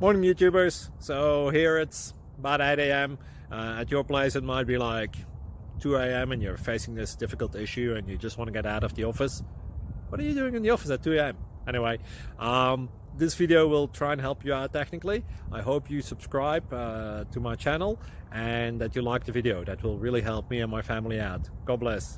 Morning YouTubers. So here it's about 8 a.m. At your place it might be like 2 a.m. and you're facing this difficult issue and you just want to get out of the office. What are you doing in the office at 2 a.m.? Anyway, this video will try and help you out technically. I hope you subscribe to my channel and that you like the video. That will really help me and my family out. God bless.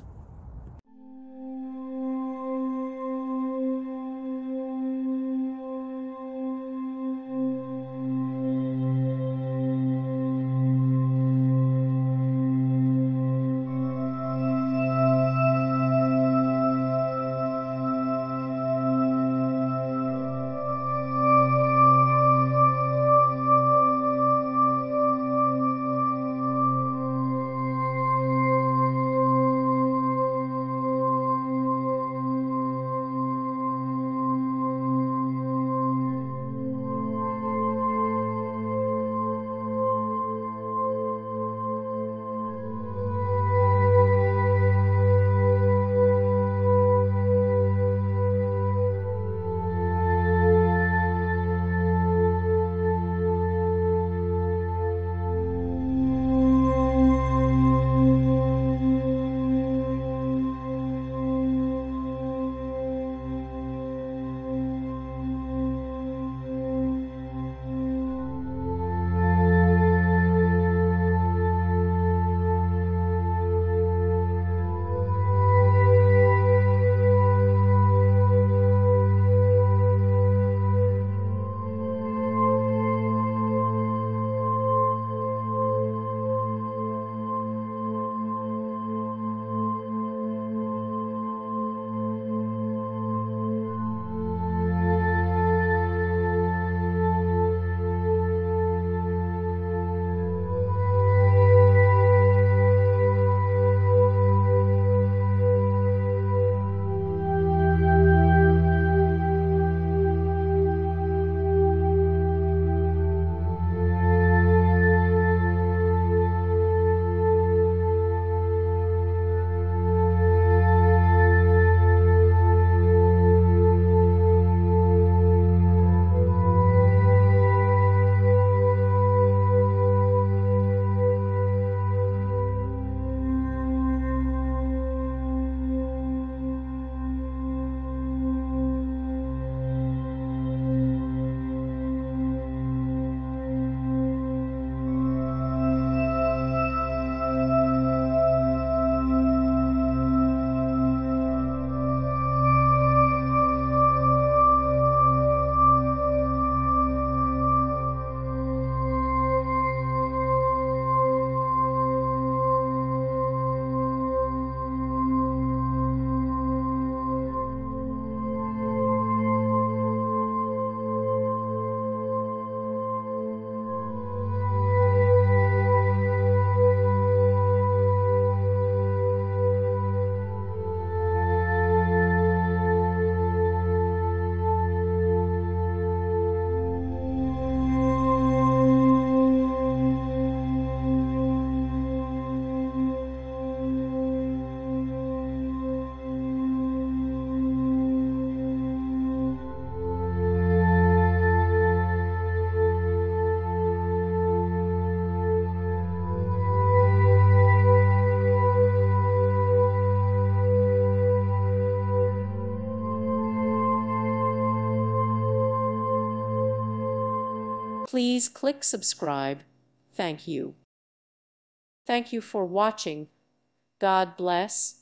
Please click subscribe. Thank you. Thank you for watching. God bless.